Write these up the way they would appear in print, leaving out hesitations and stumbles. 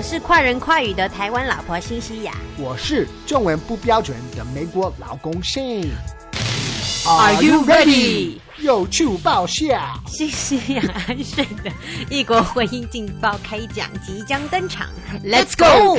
是快人快语的台湾老婆辛西亚， 我是中文不标准的美国老公 Shane。 Are you ready？ 有趣爆笑， 辛西亚安顺的异国婚姻劲爆开讲即将登场 ，Let's go！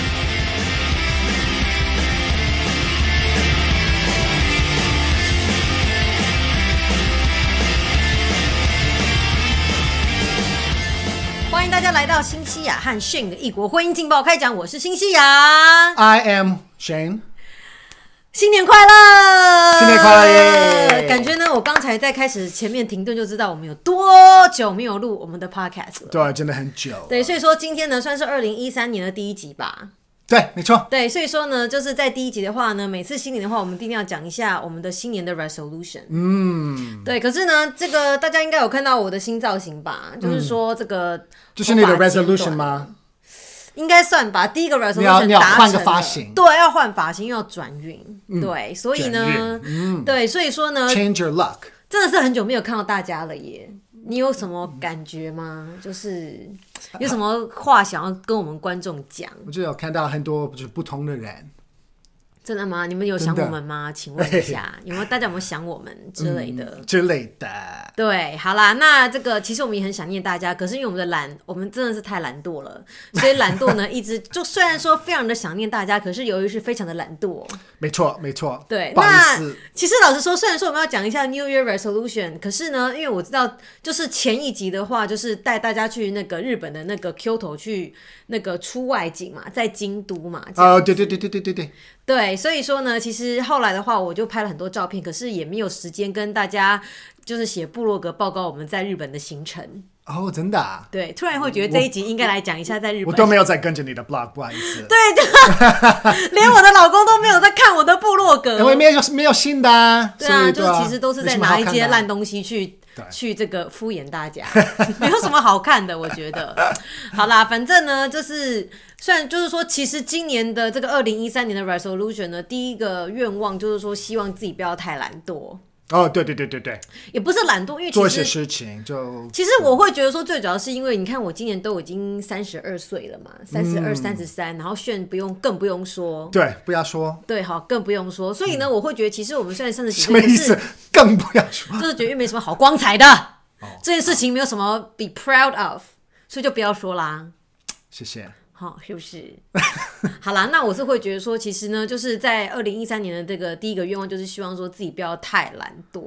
欢迎大家来到辛西亚和 Shane 的异国婚姻劲爆开讲，我是辛西亚 I am Shane。 新年快乐！ 新年快乐耶！ 感觉呢，我刚才在开始前面停顿就知道我们有多久没有录我们的 podcast 了。 对，真的很久。 对，所以说今天呢，算是2013年的第一集吧。 对，没错。 对，所以说呢，就是在第一集的话呢，每次新年的话，我们一定要讲一下我们的新年的 resolution。对。可是呢，这个大家应该有看到我的新造型吧？就是说这个就是你的 resolution 吗？ 应该算吧。第一个 resolution 你要换个达成了发型， 对，要换发型，又要转运。对，所以呢，对，所以说呢 ，change your luck。 真的是很久没有看到大家了耶。你有什么感觉吗？就是有什么话想要跟我们观众讲？ 我就有看到很多就是不同的人。 真的吗？你们有想我们吗？请问一下，大家有没有想我们之类的？ 之类的。 对，好啦，那这个其实我们也很想念大家，可是因为我们真的是太懒惰了，所以懒惰呢一直就虽然说非常的想念大家，可是由于是非常的懒惰。 没错，没错。 对， 不好意那思。 其实老实说，虽然说我们要讲一下 New Year Resolution， 可是呢，因为我知道，就是前一集的话，就是带大家去那个日本的那个 Kyoto 去那个出外景嘛，在京都嘛。 对对对对对对对。 对，所以说呢，其实后来的话，我就拍了很多照片，可是也没有时间跟大家就是写部落格报告我们在日本的行程。 哦，真的啊？ 对，突然会觉得这一集应该来讲一下在日本。 我都没有在跟着你的 blog， 不好意思。 对，连我的老公都没有在看我的部落格， 因为没有新的啊。 对啊， 对啊， 就是其实都是在拿一些烂东西去这个敷衍大家，没有什么好看的，我觉得。好啦，反正呢，就是虽然就是说，其实今年的这个2013年的 resolution 呢，第一个愿望就是说，希望自己不要太懒惰。 哦，对对对对对， 也不是懒惰，因为做一些事情就。 其实我会觉得说，最主要是因为你看，我今年都已经32岁了嘛，32、33，然后炫更不用说。 对，不要说。 对，好，更不用说。所以呢，我会觉得其实我们虽然30几岁， 什么意思？更不要说， 就是觉得没什么好光彩的，这件事情没有什么 be proud of， 所以就不要说啦。 谢谢。 好，是不是？好啦，那我是会觉得说，其实呢，就是在2013年的这个第一个愿望，就是希望说自己不要太懒惰。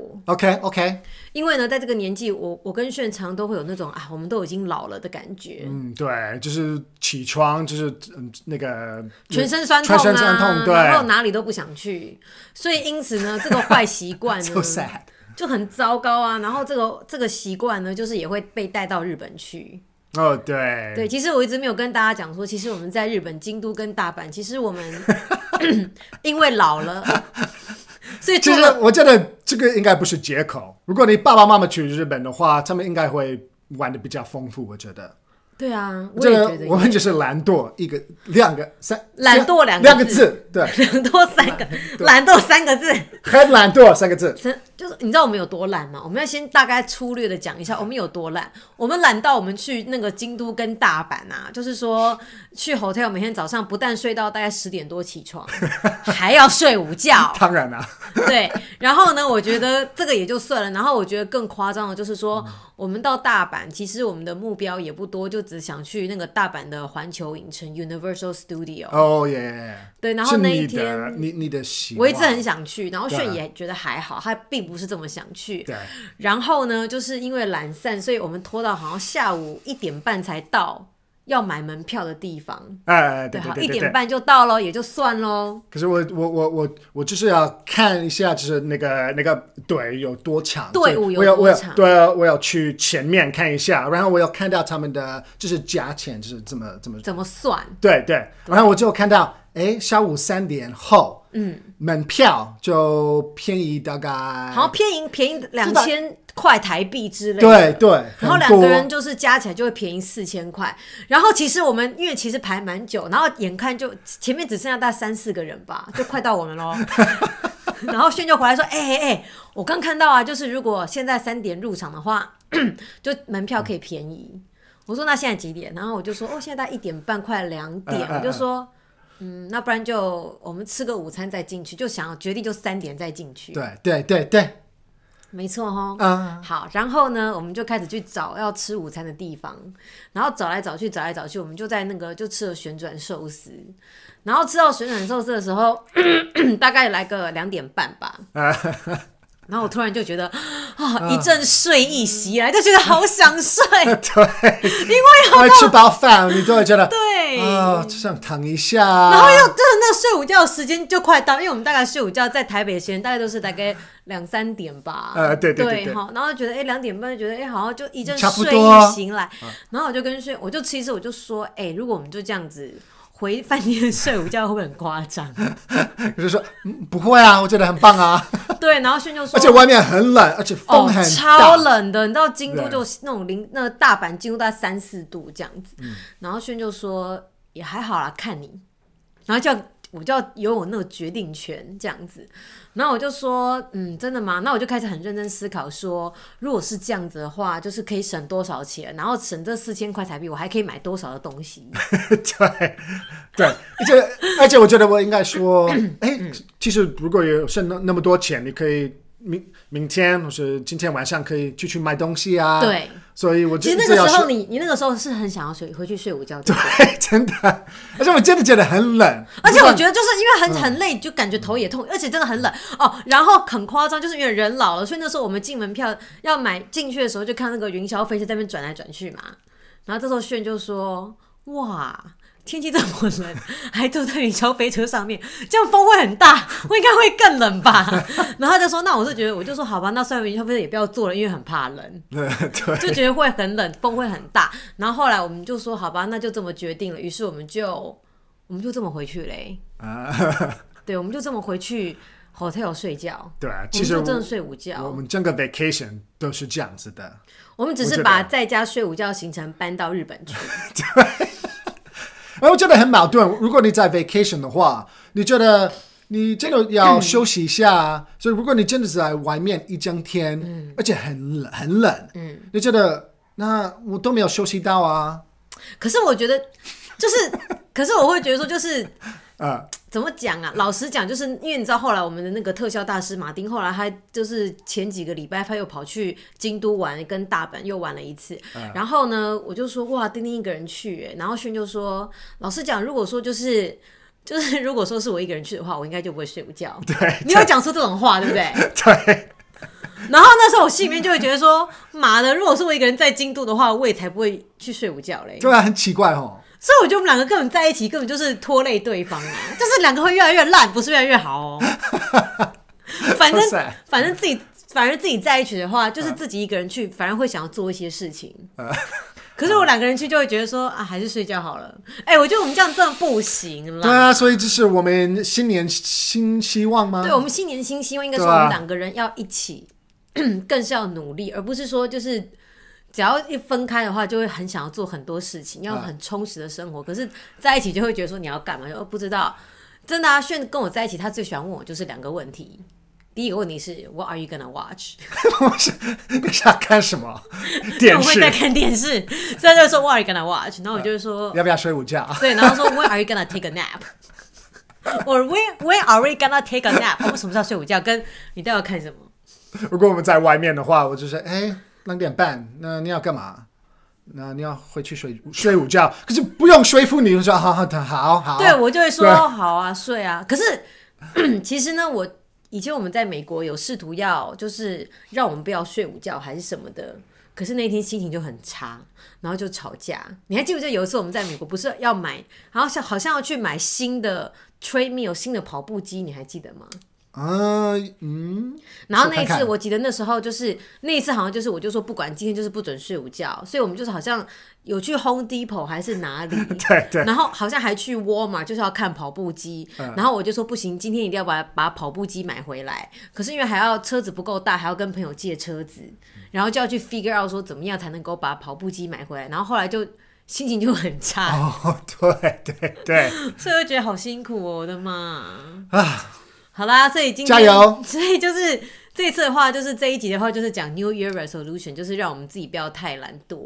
OK。 因为呢，在这个年纪，我跟炫常都会有那种我们都已经老了的感觉。 对，就是起床就是那个全身酸痛对，然后哪里都不想去，所以因此呢，这个坏习惯呢 so sad 就很糟糕啊。然后这个习惯呢，就是也会被带到日本去。 哦，对对，其实我一直没有跟大家讲说，其实我们在日本京都跟大阪，其实我们因为老了，所以其实我觉得这个应该不是借口。如果你爸爸妈妈去日本的话，他们应该会玩的比较丰富，我觉得。 对啊，我也觉得我们就是懒惰两个懒惰两个字，对， 懒惰3个，懒惰3个字， 很懒惰3个字。 就是你知道我们有多懒吗？我们要先大概粗略的讲一下我们有多懒。我们懒到我们去那个京都跟大阪啊，就是说去 hotel 每天早上不但睡到大概10点多起床，还要睡午觉。 当然啦。 对，然后呢，我觉得这个也就算了。然后我觉得更夸张的就是说，我们到大阪，其实我们的目标也不多，就只想去那个大阪的环球影城 Universal Studio。 哦耶！ 对，然后那一天你的希望， 我一直很想去，然后炫也觉得还好，他并不是这么想去。 对。 然后呢，就是因为懒散，所以我们拖到好像下午1点半才到要买门票的地方。 对， 好，1点半就到咯，也就算咯。 可是我就是要看一下，就是那个队有多长， 队伍有多长。 对，我要去前面看一下，然后我要看到他们的就是价钱就是怎么算。对，然后我就看到，下午3点后，门票就便宜大概， 好像便宜2000块台币之类的。 对， 然后2个人就是加起来就会便宜4000块。然后其实我们因为其实排蛮久，然后眼看就前面只剩下大概3-4个人吧，就快到我们咯。然后炫就回来说：“我刚看到啊，就是如果现在3点入场的话，就门票可以便宜。” 我说那现在几点？然后我就说现在大概1点半快2点，我就说那不然就我们吃个午餐再进去，就想决定就3点再进去。 对， 没错好，然后呢，我们就开始去找要吃午餐的地方，然后找来找去，我们就在那个就吃了旋转寿司，然后吃到旋转寿司的时候，大概来个2点半吧。然后我突然就觉得一阵睡意袭来，就觉得好想睡。 对，因为吃饱饭，你都会觉得对就想躺一下。 然后又就是那个睡午觉的时间就快到，因为我们大概睡午觉在台北的时间大概都是大概2-3点吧。 对。 然后觉得2点半就觉得好像就一阵睡差不多意醒来，然后我就其实我就说如果我们就这样子回饭店睡午觉会不会很夸张？ 我就说不会啊，我觉得很棒啊。 对，然后炫就说， 而且外面很冷，而且风很大， 超冷的。你知道京都就那种那个大阪京都大概3-4度这样子。然后炫就说也还好啦，看你。然后我就要有我那个决定权这样子。然后我就说真的吗？那我就开始很认真思考说，如果是这样子的话，就是可以省多少钱，然后省这4000块台币，我还可以买多少的东西。 对，而且我觉得我应该说其实如果有剩那么多钱，你可以明天或是今天晚上可以去买东西啊。 对， 所以我其实那个时候你那个时候是很想要回去睡午觉。 对，真的。而且我真的觉得很冷， 而且我觉得就是因为很累，就感觉头也痛，而且真的很冷然后很夸张，就是因为人老了，所以那时候我们进门票要买进去的时候，就看那个云霄飞车在那边转来转去嘛。然后这时候炫就说：“哇，天气这么冷，还坐在云霄飞车上面，这样风会很大，我应该会更冷吧？”然后他就说：“那我就说好吧，那算了，云霄飞车也不要坐了，因为很怕冷。” 对， 就觉得会很冷，风会很大。然后后来我们就说好吧，那就这么决定了。于是我们就这么回去嘞。对，我们就这么回去 hotel 睡觉。 对啊，其实我们就真的睡午觉。 我们整个 vacation 都是这样子的。 我们只是把在家睡午觉行程搬到日本去。 对。我觉得很矛盾。如果你在 vacation 的话，你觉得你真的要休息一下，所以如果你真的是在外面一整天，而且很冷，你觉得那我都没有休息到啊。 可是我觉得可是我会觉得说怎么讲啊？老实讲，就是因为你知道，后来我们的那个特效大师马丁，后来他就是前几个礼拜他又跑去京都玩，跟大阪又玩了一次。然后呢，我就说哇，丁丁一个人去，然后炫就说，老实讲，如果说就是如果说是我一个人去的话，我应该就不会睡午觉。 对， 你有讲出这种话，对不对？ 对。 然后那时候我心里面就会觉得说，妈的，如果是我一个人在京都的话，我也才不会去睡午觉嘞。 对啊，很奇怪哦。 所以我觉得我们两个根本在一起，根本就是拖累对方啊！就是两个会越来越烂，不是越来越好哦。反正自己在一起的话，就是自己一个人去，反而会想要做一些事情。可是我两个人去就会觉得说还是睡觉好了。我觉得我们这样真的不行啦。 对啊，所以这是我们新年新希望吗？ 对，我们新年新希望应该是我们两个人要一起，更是要努力，而不是说就是只要一分开的话，就会很想要做很多事情，要很充实的生活。可是在一起就会觉得说你要干嘛，就不知道。真的炫跟我在一起，他最喜欢问我就是2个问题。第一个问题是 What are you gonna watch？ 你想看什么？电视？ 我会在看电视，所以他就说 What are you gonna watch？ 然后我就说要不要睡午觉？ 对，然后说 When are you gonna take a nap？ or when are we gonna take a nap？ 我们什么时候睡午觉？跟你都要看什么？ 如果我们在外面的话，我就说2点半，那你要干嘛？那你要回去睡午觉，可是不用说服你，就说好。 对，我就会说好啊，睡啊。可是其实呢，以前我们在美国有试图要就是让我们不要睡午觉还是什么的，可是那天心情就很差，然后就吵架。你还记不记得有一次我们在美国不是要买，然后好像要去买新的 treadmill 新的跑步机，你还记得吗？然后那一次我记得那时候就是那一次好像就是我就说不管今天就是不准睡午觉，所以我们就是好像有去 Home Depot 还是哪里对， 然后好像还去 Walmart 就是要看跑步机，然后我就说不行，今天一定要把跑步机买回来。可是因为还要车子不够大，还要跟朋友借车子，然后就要去 figure out 说怎么样才能够把跑步机买回来，然后后来就心情就很差。 对， 所以我觉得好辛苦哦，我的妈啊！好啦，所以今天加油。 所以就是这一次的话，就是这一集的话，就是讲 New Year Resolution， 就是让我们自己不要太懒惰。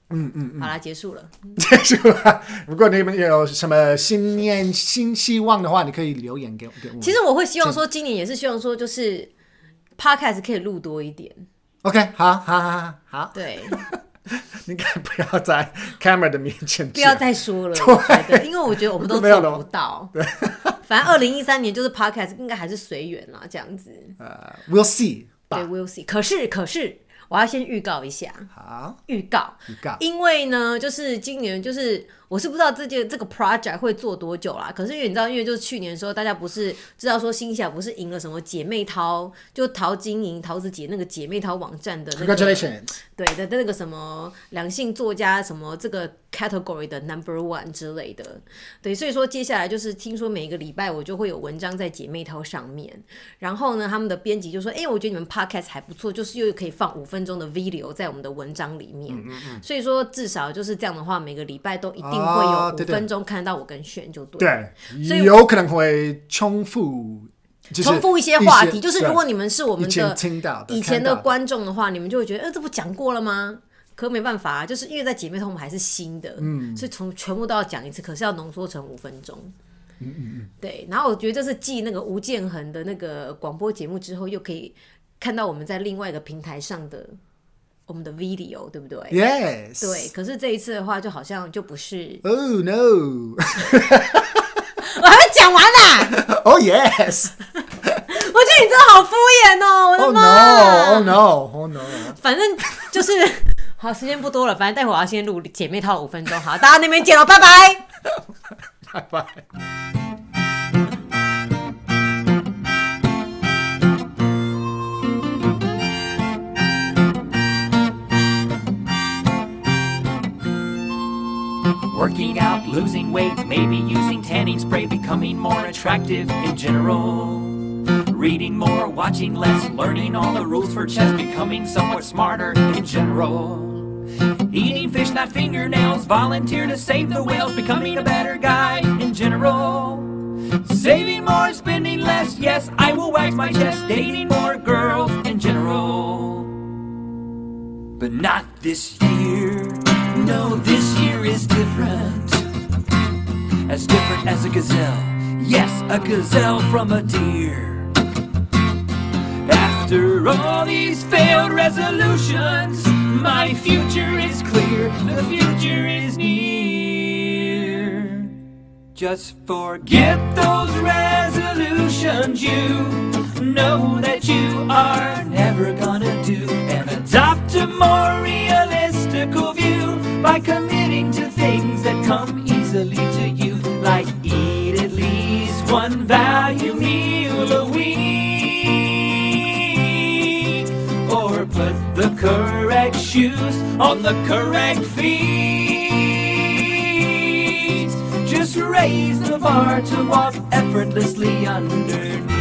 好啦，结束了。 结束了。如果你们有什么新年新希望的话，你可以留言给我。 其实我会希望说，今年也是希望说，就是 podcast 可以录多一点。 OK， 好。 对。 你应该不要在 camera 的面前不要再说了，对，因为我觉得我们都做不到。对，反正2013年就是 podcast 应该还是随缘啦，这样子。 We'll see。 对 ，We'll see。可是，我要先预告一下。 好， 预告。因为呢，就是今年就是我是不知道这个 project 会做多久啦。可是因为你知道，因为就是去年的时候，大家不是知道说新西亚不是赢了什么姐妹淘，就淘金赢桃子姐那个姐妹淘网站的那个 Congratulations。 对的那个什么两性作家什么这个 category 的 No.1 之类的。对，所以说接下来就是听说每个礼拜我就会有文章在姐妹淘上面，然后呢他们的编辑就说，我觉得你们 podcast 还不错，就是又可以放5分钟的 video 在我们的文章里面。所以说至少就是这样的话，每个礼拜都一定会有5分钟看到我跟炫就对。 对，所以有可能会重复一些话题，就是如果你们是我们的以前的观众的话，你们就会觉得，这不讲过了吗？可没办法就是因为在姐妹淘我们还是新的，所以全部都要讲一次，可是要浓缩成5分钟。对，然后我觉得这是继那个吴建衡的那个广播节目之后，又可以看到我们在另外一个平台上的我们的 video， 对不对 ？Yes。 对，可是这一次的话，就好像就不是。 Oh no！ 我还没讲完啦。 Oh yes！ 我觉得你真的好敷衍哦，我的妈 ！Oh no！Oh no！ 反正就是好，时间不多了，反正待会我要先录姐妹套5分钟，好，大家那边见了，拜拜， 拜拜。 Working out, losing weight, maybe using tanning spray, becoming more attractive in general. Reading more, watching less, learning all the rules for chess, becoming somewhat smarter in general. Eating fish, not fingernails, volunteer to save the whales, becoming a better guy in general. Saving more, spending less, yes, I will wax my chest, dating more girls in general. But not this year. No, this year is different. As different as a gazelle. Yes, a gazelle from a deer. After all these failed resolutions, my future is clear. The future is near. Just forget those resolutions you know that you are never gonna do, and adopt a more realistical view by committing to things that come easily to you, like eat at least one value meal a week, or put the correct shoes on the correct feet. Just raise the bar to walk effortlessly underneath.